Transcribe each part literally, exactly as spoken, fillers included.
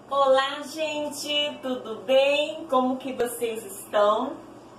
Olá, gente, tudo bem? Como que vocês estão?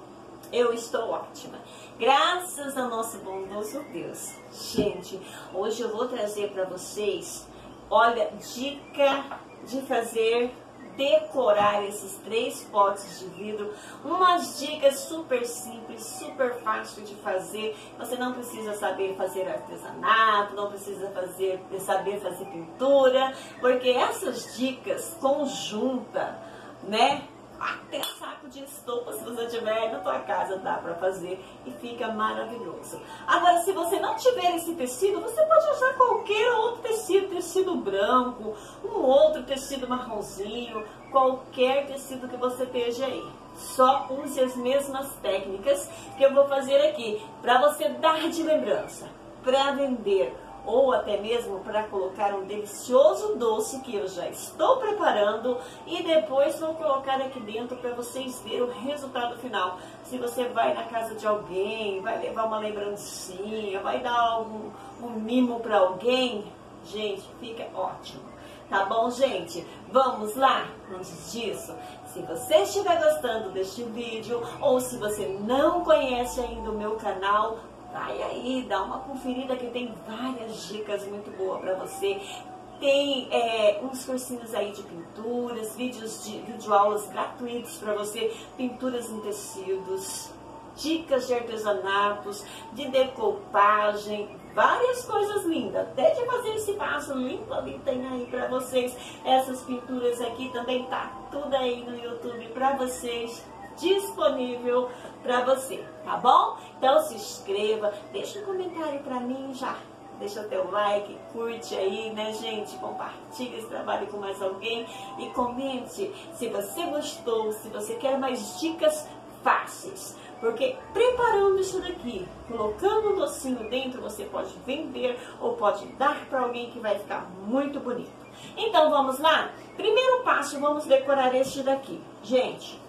Eu estou ótima, graças ao nosso bondoso Deus. Gente, hoje eu vou trazer para vocês, olha, dica de fazer decorar esses três potes de vidro, umas dicas super simples, super fácil de fazer. Você não precisa saber fazer artesanato, não precisa fazer, saber fazer pintura, porque essas dicas conjunta, né? Até saco de estopa, se você tiver na tua casa, dá pra fazer e fica maravilhoso. Agora, se você não tiver esse tecido, você pode usar qualquer outro tecido, tecido branco, um outro tecido marronzinho, qualquer tecido que você esteja aí. Só use as mesmas técnicas que eu vou fazer aqui, pra você dar de lembrança, pra vender, ou até mesmo para colocar um delicioso doce que eu já estou preparando e depois vou colocar aqui dentro para vocês verem o resultado final. Se você vai na casa de alguém, vai levar uma lembrancinha, vai dar algum, um mimo para alguém, gente, fica ótimo. Tá bom, gente? Vamos lá? Antes disso, se você estiver gostando deste vídeo ou se você não conhece ainda o meu canal, vai aí, dá uma conferida que tem várias dicas muito boas para você. Tem é, uns cursinhos aí de pinturas, vídeos de videoaulas gratuitos para você, pinturas em tecidos, dicas de artesanatos, de decoupagem, várias coisas lindas. Até de fazer esse vaso lindo ali tem aí para vocês. Essas pinturas aqui também tá tudo aí no YouTube para vocês, disponível para você, tá bom? Então se inscreva, deixa um comentário para mim já, deixa o teu like, curte aí, né, gente? Compartilha esse trabalho com mais alguém e comente se você gostou, se você quer mais dicas fáceis, porque preparando isso daqui, colocando um docinho dentro, você pode vender ou pode dar para alguém que vai ficar muito bonito. Então vamos lá? Primeiro passo, vamos decorar este daqui, gente.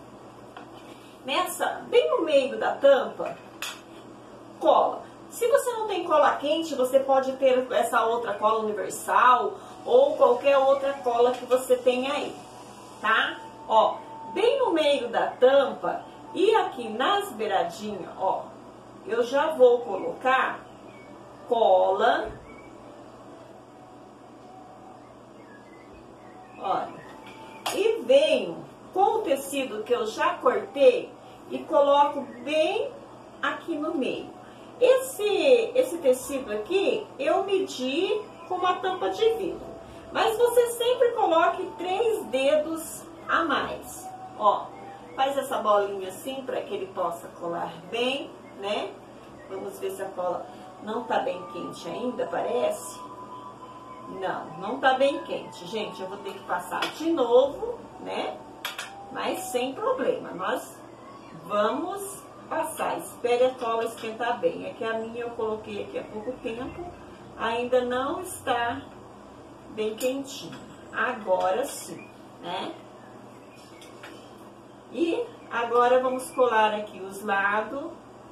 Nessa, bem no meio da tampa, cola. Se você não tem cola quente, você pode ter essa outra cola universal ou qualquer outra cola que você tenha aí, tá? Ó, bem no meio da tampa e aqui nas beiradinhas, ó, eu já vou colocar cola. Olha, e venho com o tecido que eu já cortei e coloco bem aqui no meio. Esse, esse tecido aqui eu medi com uma tampa de vidro, mas você sempre coloque três dedos a mais. Ó, faz essa bolinha assim para que ele possa colar bem, né? Vamos ver se a cola não tá bem quente ainda, parece. Não, não tá bem quente, gente. Eu vou ter que passar de novo, né? Mas sem problema, nós vamos passar. Espere a cola esquentar bem. É que a minha eu coloquei aqui há pouco tempo, ainda não está bem quentinha. Agora sim, né? E agora vamos colar aqui os lados.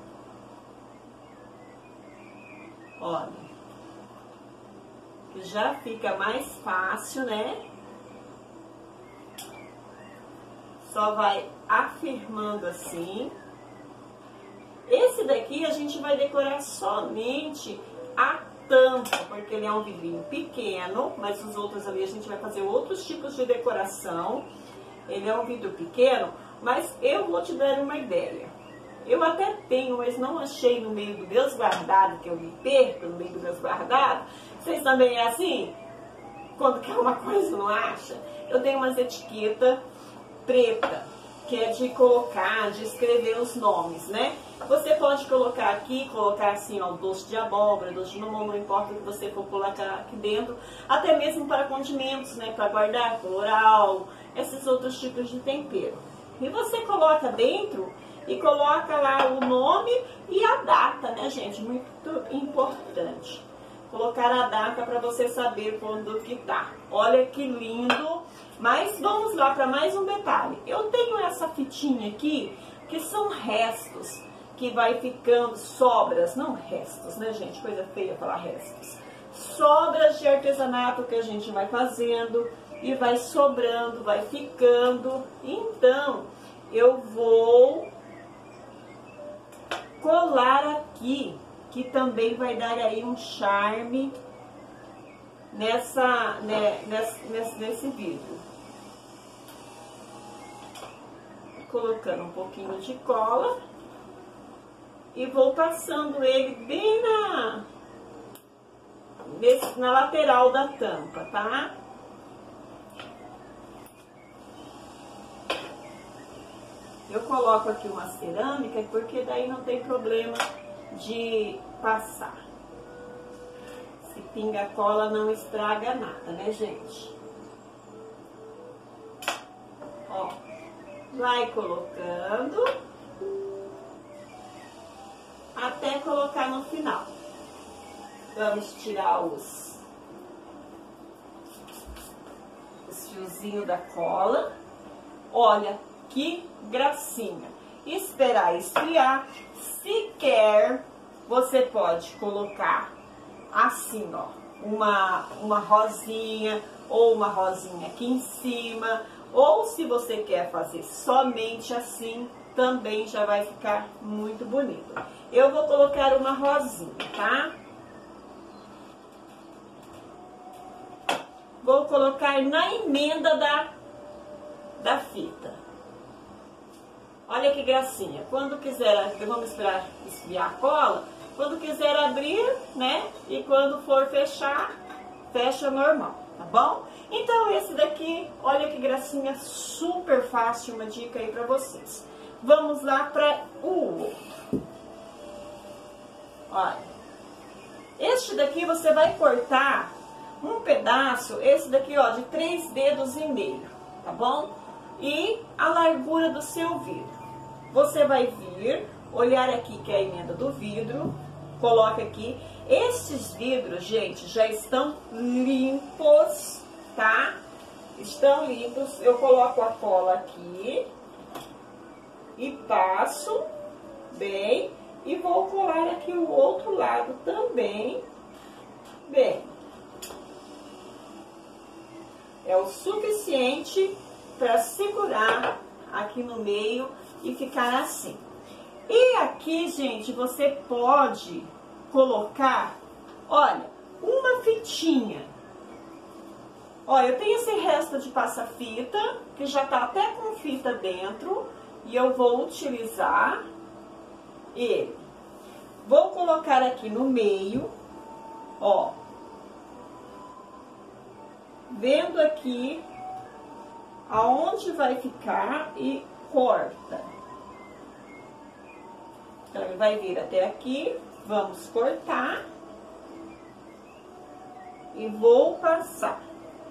Olha, que já fica mais fácil, né? Só vai afirmando assim. Esse daqui a gente vai decorar somente a tampa, porque ele é um vidrinho pequeno, mas os outros ali a gente vai fazer outros tipos de decoração. Ele é um vidro pequeno, mas eu vou te dar uma ideia. Eu até tenho, mas não achei no meio dos meus guardados, que eu me perco no meio dos meus guardados. Vocês também é assim? Quando quer uma coisa não acha? Eu tenho umas etiquetas preta, que é de colocar, de escrever os nomes, né? Você pode colocar aqui, colocar assim, ó, doce de abóbora, doce de mamão, não importa o que você for colocar aqui dentro, até mesmo para condimentos, né? Para guardar floral, esses outros tipos de tempero. E você coloca dentro e coloca lá o nome e a data, né, gente? Muito importante. Colocar a data para você saber quando que tá. Olha que lindo! Mas vamos lá para mais um detalhe. Eu tenho essa fitinha aqui, que são restos, que vai ficando, sobras, não restos, né, gente? Coisa feia falar restos. sobras de artesanato que a gente vai fazendo e vai sobrando, vai ficando. Então, eu vou colar aqui, que também vai dar aí um charme nessa, né, nesse, nesse, nesse vidro. Colocando um pouquinho de cola e vou passando ele bem na, nesse, na lateral da tampa, tá? Eu coloco aqui uma cerâmica porque daí não tem problema de passar. Se pinga cola não estraga nada, né, gente? Ó, vai colocando até colocar no final. Vamos tirar os, os fiozinhos da cola. Olha que gracinha. Esperar esfriar. Se quer, você pode colocar assim, ó, uma, uma rosinha ou uma rosinha aqui em cima. Ou se você quer fazer somente assim, também já vai ficar muito bonito. Eu vou colocar uma rosinha, tá? Vou colocar na emenda da, da fita. Olha que gracinha. Quando quiser, vamos esperar esfriar a cola. Quando quiser abrir, né? E quando for fechar, fecha normal, tá bom? Então esse daqui, olha que gracinha, super fácil, uma dica aí pra vocês. Vamos lá para o outro. Olha. Este daqui você vai cortar um pedaço, esse daqui, ó, de três dedos e meio, tá bom? E a largura do seu vidro. Você vai vir, olhar aqui que é a emenda do vidro, coloca aqui. Estes vidros, gente, já estão limpos, tá? Estão limpos. Eu coloco a cola aqui e passo bem e vou colar aqui o outro lado também, bem. É o suficiente para segurar aqui no meio e ficar assim. E aqui, gente, você pode colocar, olha, uma fitinha. Olha, eu tenho esse resto de passa-fita, que já tá até com fita dentro, e eu vou utilizar ele. Vou colocar aqui no meio, ó. Vendo aqui aonde vai ficar e corta. Então, ele vai vir até aqui, vamos cortar e vou passar.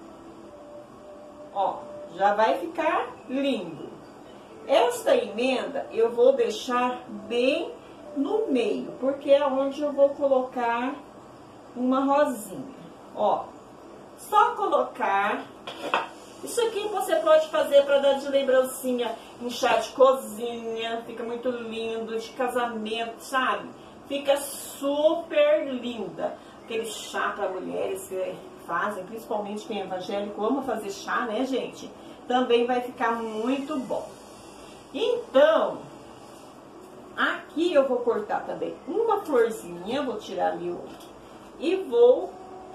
Ó, já vai ficar lindo. Esta emenda eu vou deixar bem no meio, porque é onde eu vou colocar uma rosinha. Ó, só colocar. Isso aqui você pode fazer para dar de lembrancinha em chá de cozinha, fica muito lindo, de casamento, sabe? Fica super linda. Aquele chá para mulheres que fazem, principalmente quem é evangélico, ama fazer chá, né, gente? Também vai ficar muito bom. Então, aqui eu vou cortar também uma florzinha, vou tirar ali o... e vou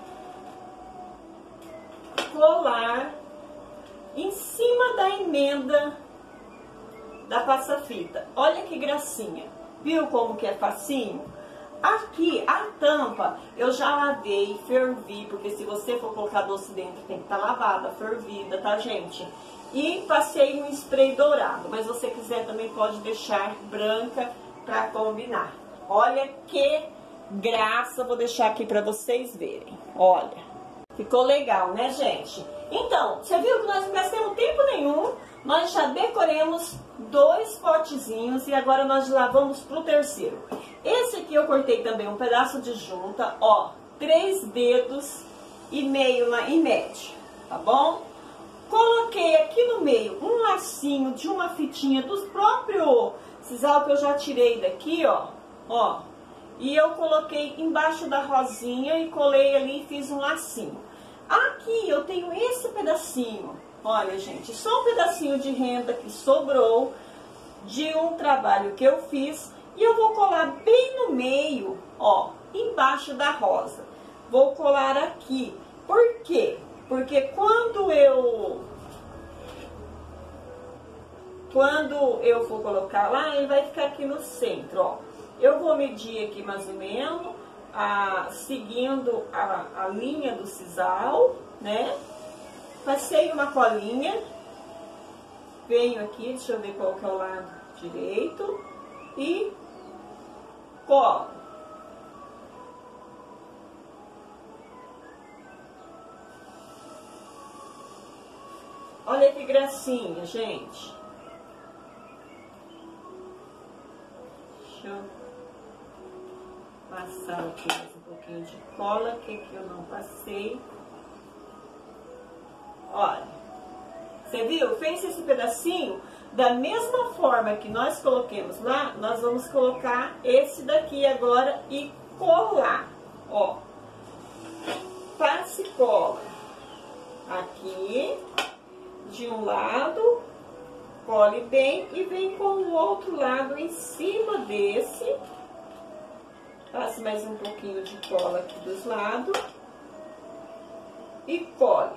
colar em cima da emenda da passa-fita. Olha que gracinha. Viu como que é facinho? Aqui, a tampa, eu já lavei, fervi, porque se você for colocar doce dentro, tem que estar lavada, fervida, tá, gente? E passei um spray dourado, mas se você quiser também pode deixar branca pra combinar. Olha que graça, vou deixar aqui pra vocês verem. Olha, ficou legal, né, gente? Então, você viu que nós não gastamos tempo nenhum, nós já decoremos dois potezinhos e agora nós já vamos pro terceiro. Esse aqui eu cortei também um pedaço de junta, ó, três dedos e meio lá em médio, tá bom? Coloquei aqui no meio um lacinho de uma fitinha dos próprios sisal que eu já tirei daqui, ó, ó. E eu coloquei embaixo da rosinha e colei ali e fiz um lacinho. Aqui eu tenho esse pedacinho, olha gente, só um pedacinho de renda que sobrou de um trabalho que eu fiz. E eu vou colar bem no meio, ó, embaixo da rosa. Vou colar aqui. Por quê? Porque quando eu... Quando eu for colocar lá, ele vai ficar aqui no centro, ó. Eu vou medir aqui mais ou menos, a, seguindo a, a linha do sisal, né? Passei uma colinha. Venho aqui, deixa eu ver qual que é o lado direito. E colo. Olha que gracinha, gente. Deixa eu passar aqui mais um pouquinho de cola, que aqui eu não passei. Olha, você viu? Fez esse pedacinho. Da mesma forma que nós coloquemos lá, nós vamos colocar esse daqui agora e colar, ó. Passe e cola aqui, de um lado, cole bem e vem com o outro lado em cima desse. Passe mais um pouquinho de cola aqui dos lados e cole.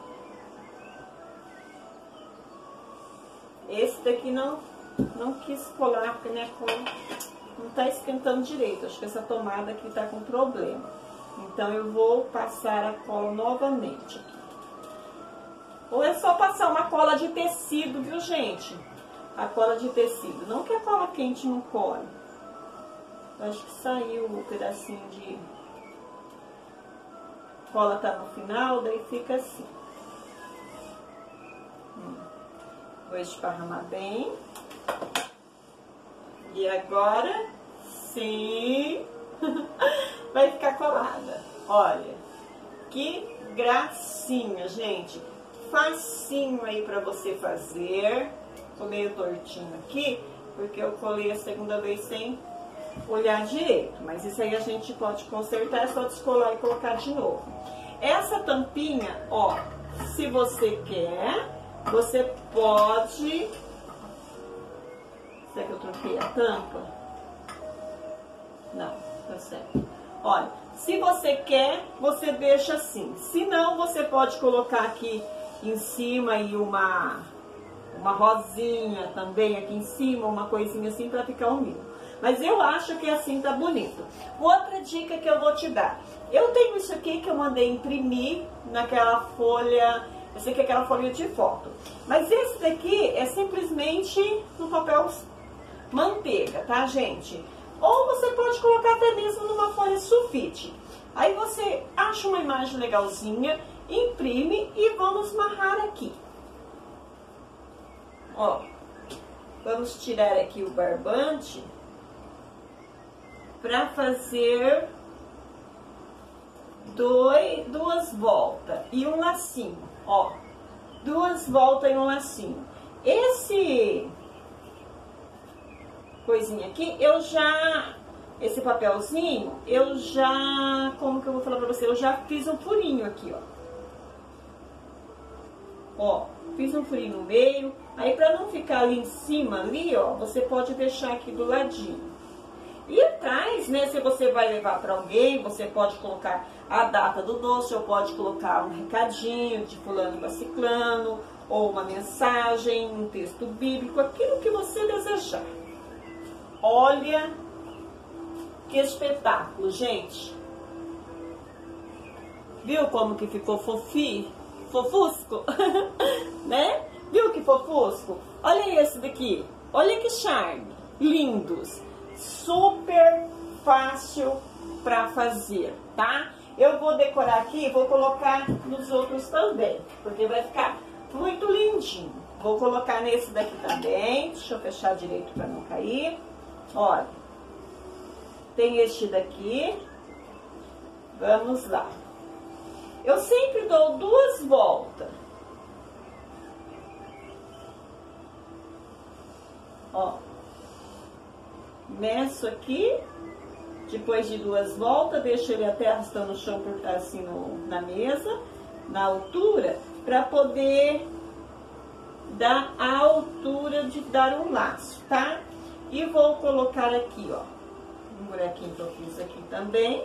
Esse daqui não, não quis colar, porque minha cola não tá esquentando direito. Acho que essa tomada aqui tá com problema. Então, eu vou passar a cola novamente aqui. Ou é só passar uma cola de tecido, viu, gente? A cola de tecido. Não que a cola quente não cole. Eu acho que saiu o pedacinho de cola, tá no final, daí fica assim. Hum. Vou esparramar bem. E agora, sim, vai ficar colada. Olha, que gracinha, gente. Facinho aí pra você fazer. Tô meio tortinho aqui, porque eu colei a segunda vez sem olhar direito. Mas isso aí a gente pode consertar, é só descolar e colocar de novo. Essa tampinha, ó, se você quer... Você pode... Será que eu troquei a tampa? Não, tá certo. Olha, se você quer, você deixa assim. Se não, você pode colocar aqui em cima e uma, uma rosinha também aqui em cima, uma coisinha assim pra ficar unido. Mas eu acho que assim tá bonito. Outra dica que eu vou te dar. Eu tenho isso aqui que eu mandei imprimir naquela folha... Esse aqui é aquela folha de foto. Mas esse daqui é simplesmente no papel manteiga, tá, gente? Ou você pode colocar até mesmo numa folha sulfite. Aí você acha uma imagem legalzinha, imprime e vamos amarrar aqui. Ó, vamos tirar aqui o barbante para fazer dois, duas voltas e um lacinho. Ó, duas voltas e um lacinho. Esse coisinha aqui, eu já... Esse papelzinho, eu já... Como que eu vou falar pra você? Eu já fiz um furinho aqui, ó. Ó, fiz um furinho no meio. Aí, pra não ficar ali em cima, ali, ó, você pode deixar aqui do ladinho. E atrás, né, se você vai levar para alguém, você pode colocar a data do doce, ou pode colocar um recadinho de fulano para ciclano, ou uma mensagem, um texto bíblico, aquilo que você desejar. Olha que espetáculo, gente. Viu como que ficou fofinho? Fofusco? Né? Viu que fofusco? Olha esse daqui. Olha que charme. Lindos. Super fácil pra fazer, tá? Eu vou decorar aqui, vou colocar nos outros também, porque vai ficar muito lindinho. Vou colocar nesse daqui também, deixa eu fechar direito pra não cair. Olha, tem este daqui, vamos lá. Eu sempre dou duas voltas. Ó. Meço aqui, Depois de duas voltas, deixo ele até arrastando no chão, assim, no, na mesa, na altura, para poder dar a altura de dar um laço, tá? E vou colocar aqui, ó, um buraquinho que eu fiz aqui também.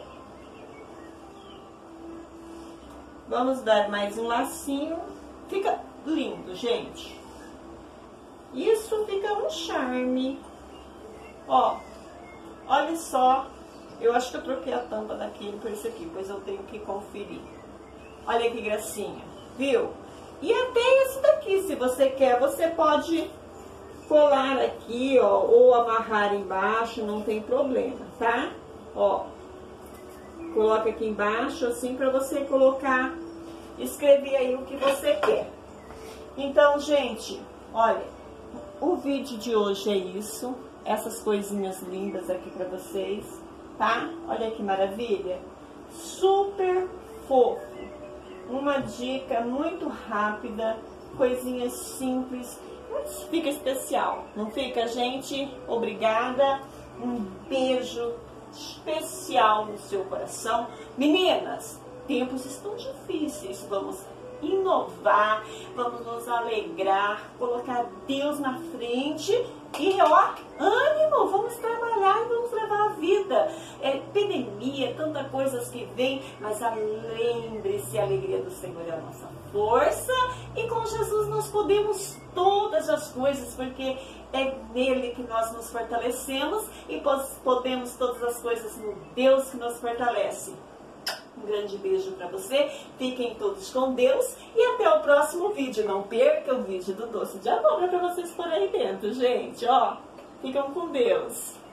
Vamos dar mais um lacinho. Fica lindo, gente. Isso fica um charme. Ó, olha só. Eu acho que eu troquei a tampa daquele por esse aqui, pois eu tenho que conferir. Olha que gracinha, viu? E até esse daqui, se você quer, você pode colar aqui, ó, ou amarrar embaixo, não tem problema, tá? Ó, coloca aqui embaixo, assim, pra você colocar, escrever aí o que você quer. Então, gente, olha, o vídeo de hoje é isso. Essas coisinhas lindas aqui pra vocês, tá? Olha que maravilha. Super fofo. Uma dica muito rápida, coisinhas simples, mas fica especial, não fica, gente? Obrigada, um beijo especial no seu coração. Meninas, tempos estão difíceis, vamos inovar, vamos nos alegrar, colocar Deus na frente e, ó, ânimo, vamos trabalhar e vamos levar a vida. É epidemia, tantas coisas que vem, mas lembre-se, a alegria do Senhor é a nossa força e com Jesus nós podemos todas as coisas, porque é nele que nós nos fortalecemos e podemos todas as coisas no Deus que nos fortalece. Um grande beijo para você, fiquem todos com Deus e até o próximo vídeo. Não perca o vídeo do doce de abóbora para vocês por aí dentro, gente, ó. Ficam com Deus.